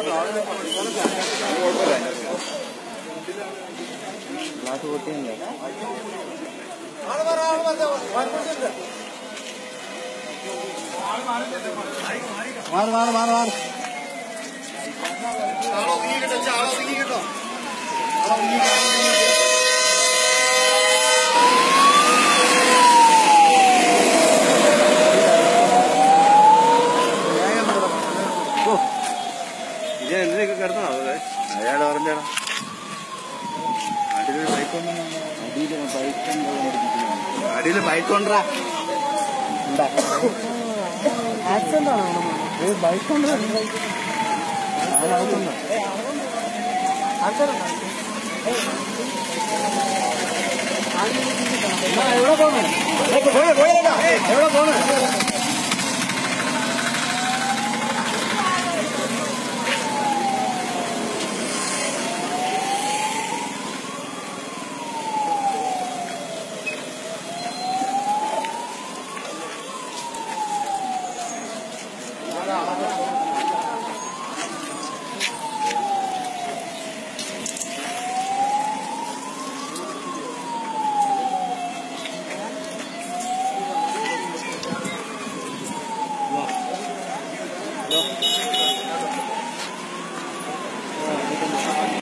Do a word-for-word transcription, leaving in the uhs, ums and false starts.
Glass പൊട്ടിയില്ല. മാറി മാറി മാറി മാറി ഇത് എന്തിനൊക്കെ കിടന്നോ? അയാൾ പറഞ്ഞാണ് അടിയിൽ ബൈക്ക് അടിയിൽ ബൈക്ക് അടിയിൽ ബൈക്ക് കൊണ്ടാ ആക്സിഡന്റ് ആണോ? ബൈക്ക് കൊണ്ട് എവിടെ പോകണം?